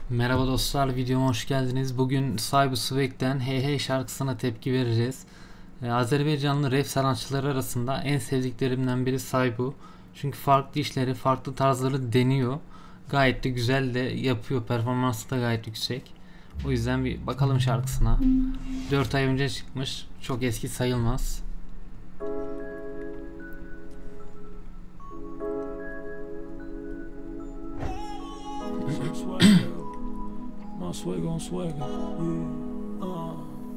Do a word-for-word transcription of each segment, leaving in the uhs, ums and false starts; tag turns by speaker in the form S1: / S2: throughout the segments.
S1: Merhaba dostlar, videoma hoş geldiniz. Bugün Cyber Swag'den Hey Hey şarkısına tepki vereceğiz. Ee, Azerbaycanlı rap sanatçıları arasında en sevdiklerimden biri Saybu. Çünkü farklı işleri, farklı tarzları deniyor. Gayet de güzel de yapıyor. Performansı da gayet yüksek. O yüzden bir bakalım şarkısına. dört ay önce çıkmış. Çok eski sayılmaz.
S2: Swag on swag, yeah. uh.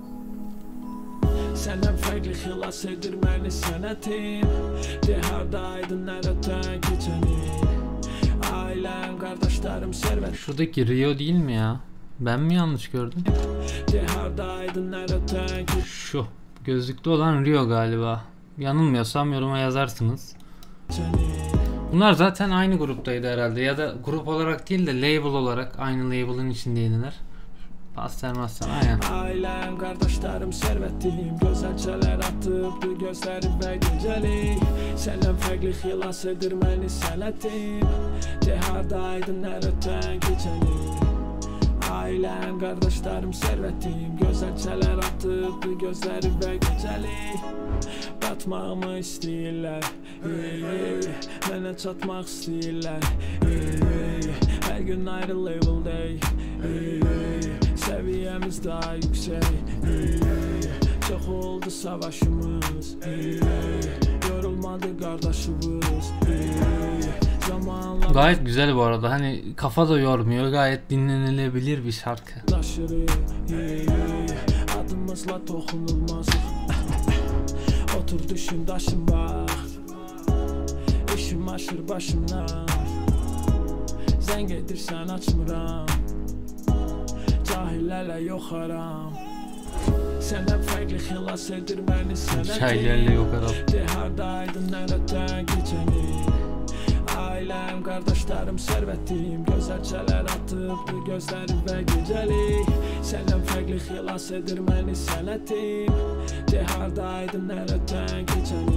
S2: Senden farklı hilas edirməni sənətim De hardaydın nereden geçeni Ailem, kardeşlerim, servet.
S1: Şuradaki Rio değil mi ya? Ben mi yanlış gördüm?
S2: De hardaydın nereden
S1: Şu gözlüklü olan Rio galiba. Yanılmıyorsam yoruma yazarsınız. Bunlar zaten aynı gruptaydı herhalde, ya da grup olarak değil de label olarak aynı label'ın içindeydiler. Pastel master aynen.
S2: Ailem, kardeşlerim, servetim Gözəlçələr atıbdı gözlərim və gecəli Səndən fərqli xilas edir məni sənətim De hardaydın hər ötən keçəni Ailem, kardeşlerim, servetim Gözəlçələr atıbdı gözlərim və gecəli Batmağımı istəyirlər hey, hey. Mənə çatmaq istəyirlər hey, hey. Hər gün ayrı leveldəyik hey, hey. Seviyemiz daha yüksek hey, hey. Çok oldu savaşımız hey, hey. Yorulmadı kardeşimiz hey, hey. Zamanla
S1: gayet güzel bu arada, hani kafa da yormuyor, gayet dinlenilebilir bir şarkı.
S2: hey, hey. Adımızla toxunulmaz Otur düşün daşın bak İşim aşır başımdan Zəng edirsən açmıram Cahillərlə yox aram Səndən fərqli xilas edir məni sənətim
S1: Cahillərlə yox aram
S2: De hardaydın nereden keçəni Ailəm, kardeşlerim, servetim Gözəlçələr atıbdı gözlərim və gecəli Səndən fərqli xilas edir məni sənətim De hardaydın nereden keçəni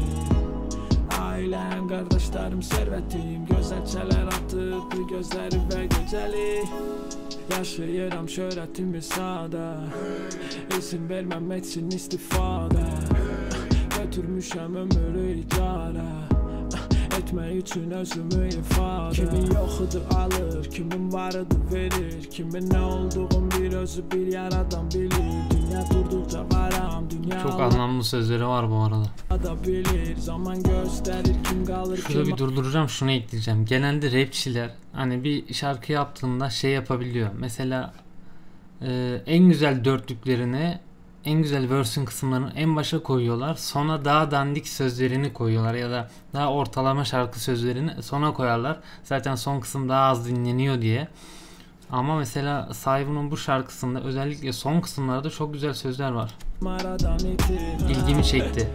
S2: Ailəm, kardeşlerim, servetim Gözəlçələr atıbdı gözlərim və gecəli Yaşayıram şöhrətimi sadə İzin verməm etsin istifadə Götürmüşəm ömrü icarə Etmək üçün özümü ifadə Kimin yoxudur alır, kimin varıdır verir Kimin nə olduğum bir özü bir yaradan bilir Dünya durduqca varam, dünya
S1: çok anlamlı sözleri var bu arada.
S2: Bilir, zaman gösterir kim kalır
S1: Şurada
S2: kim...
S1: bir durduracağım, şunu ekleyeceğim. Genelde rapçiler hani bir şarkı yaptığında şey yapabiliyor. Mesela e, en güzel dörtlüklerini, en güzel verse'ün kısımlarını en başa koyuyorlar. Sonra daha dandik sözlerini koyuyorlar ya da daha ortalama şarkı sözlerini sona koyarlar. Zaten son kısım daha az dinleniyor diye. Ama mesela Saybu'nun bu şarkısında özellikle son kısımlarda çok güzel sözler var. İlgimi çekti.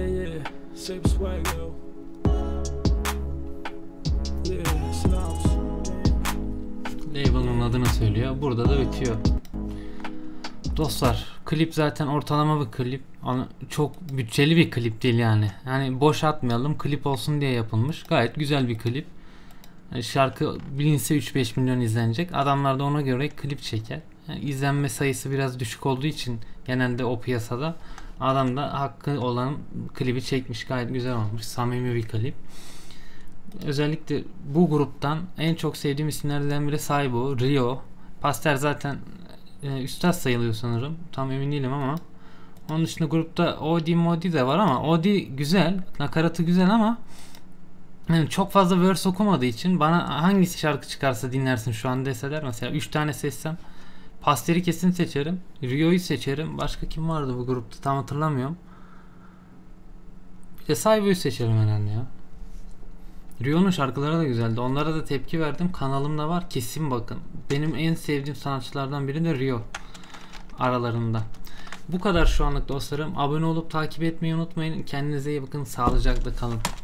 S1: Label'ın adını söylüyor. Burada da bitiyor. Dostlar, klip zaten ortalama bir klip. Çok bütçeli bir klip değil yani. Yani boş atmayalım, klip olsun diye yapılmış. Gayet güzel bir klip. Yani şarkı bilinse üç beş milyon izlenecek. Adamlar da ona göre klip çeker. Yani izlenme sayısı biraz düşük olduğu için genelde o piyasada adam da hakkı olan klibi çekmiş. Gayet güzel olmuş. Samimi bir klip. Özellikle bu gruptan en çok sevdiğim isimlerden biri Saybu, Rio. Pastel zaten e, üstad sayılıyor sanırım. Tam emin değilim ama. Onun dışında grupta Odi Modi de var ama Odi güzel. Nakaratı güzel ama yani çok fazla verse okumadığı için bana hangisi şarkı çıkarsa dinlersin şu an deseler, mesela üç tane seçsem Pastel'i kesin seçerim. Rio'yu seçerim. Başka kim vardı bu grupta tam hatırlamıyorum. Bir de Saybu'yu seçerim herhalde ya. Rio'nun şarkıları da güzeldi. Onlara da tepki verdim. Kanalımda var. Kesin bakın. Benim en sevdiğim sanatçılardan biri de Rio aralarında. Bu kadar şu anlık dostlarım. Abone olup takip etmeyi unutmayın. Kendinize iyi bakın. Sağlıcakla kalın.